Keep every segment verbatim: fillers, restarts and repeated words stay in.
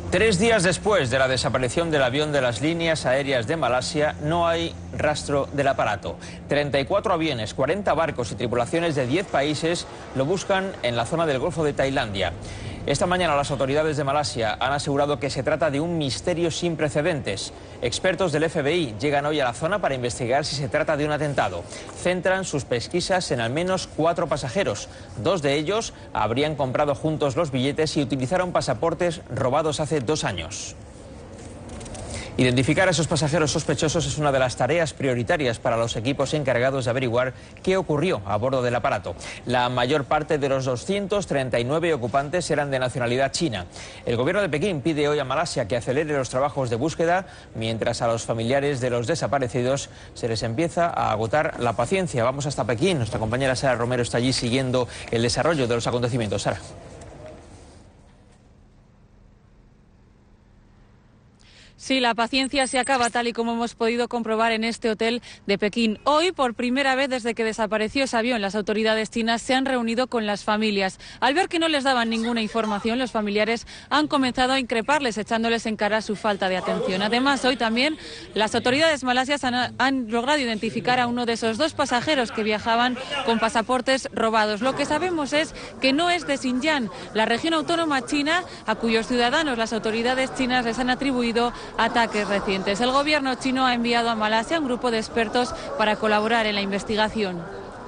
Tres días después de la desaparición del avión de las líneas aéreas de Malasia, no hay rastro del aparato. treinta y cuatro aviones, cuarenta barcos y tripulaciones de diez países lo buscan en la zona del Golfo de Tailandia. Esta mañana las autoridades de Malasia han asegurado que se trata de un misterio sin precedentes. Expertos del F B I llegan hoy a la zona para investigar si se trata de un atentado. Centran sus pesquisas en al menos cuatro pasajeros. Dos de ellos habrían comprado juntos los billetes y utilizaron pasaportes robados hace dos años. Identificar a esos pasajeros sospechosos es una de las tareas prioritarias para los equipos encargados de averiguar qué ocurrió a bordo del aparato. La mayor parte de los doscientos treinta y nueve ocupantes eran de nacionalidad china. El gobierno de Pekín pide hoy a Malasia que acelere los trabajos de búsqueda, mientras a los familiares de los desaparecidos se les empieza a agotar la paciencia. Vamos hasta Pekín. Nuestra compañera Sara Romero está allí siguiendo el desarrollo de los acontecimientos. Sara. Sí, la paciencia se acaba, tal y como hemos podido comprobar en este hotel de Pekín. Hoy, por primera vez desde que desapareció ese avión, las autoridades chinas se han reunido con las familias. Al ver que no les daban ninguna información, los familiares han comenzado a increparles, echándoles en cara su falta de atención. Además, hoy también las autoridades malasias han, han logrado identificar a uno de esos dos pasajeros que viajaban con pasaportes robados. Lo que sabemos es que no es de Xinjiang, la región autónoma china, a cuyos ciudadanos las autoridades chinas les han atribuido ataques recientes. El gobierno chino ha enviado a Malasia un grupo de expertos para colaborar en la investigación.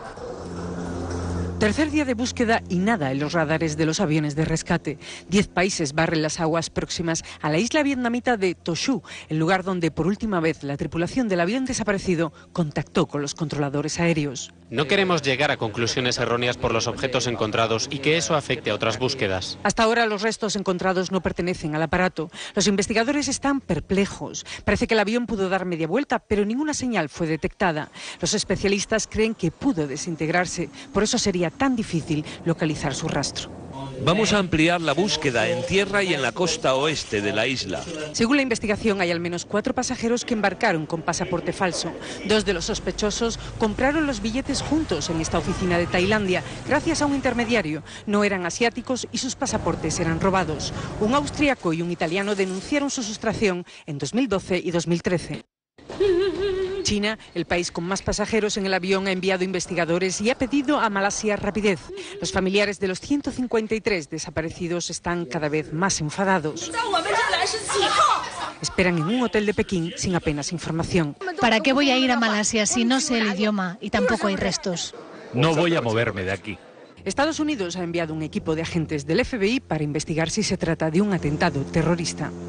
Tercer día de búsqueda y nada en los radares de los aviones de rescate. Diez países barren las aguas próximas a la isla vietnamita de Toshu, el lugar donde por última vez la tripulación del avión desaparecido contactó con los controladores aéreos. No queremos llegar a conclusiones erróneas por los objetos encontrados y que eso afecte a otras búsquedas. Hasta ahora los restos encontrados no pertenecen al aparato. Los investigadores están perplejos. Parece que el avión pudo dar media vuelta, pero ninguna señal fue detectada. Los especialistas creen que pudo desintegrarse, por eso sería tan difícil localizar su rastro. Vamos a ampliar la búsqueda en tierra y en la costa oeste de la isla. Según la investigación, hay al menos cuatro pasajeros que embarcaron con pasaporte falso. Dos de los sospechosos compraron los billetes juntos en esta oficina de Tailandia, gracias a un intermediario. No eran asiáticos y sus pasaportes eran robados. Un austríaco y un italiano denunciaron su sustracción en dos mil doce y dos mil trece. China, el país con más pasajeros en el avión, ha enviado investigadores y ha pedido a Malasia rapidez. Los familiares de los ciento cincuenta y tres desaparecidos están cada vez más enfadados. Esperan en un hotel de Pekín sin apenas información. ¿Para qué voy a ir a Malasia si no sé el idioma y tampoco hay restos? No voy a moverme de aquí. Estados Unidos ha enviado un equipo de agentes del F B I para investigar si se trata de un atentado terrorista.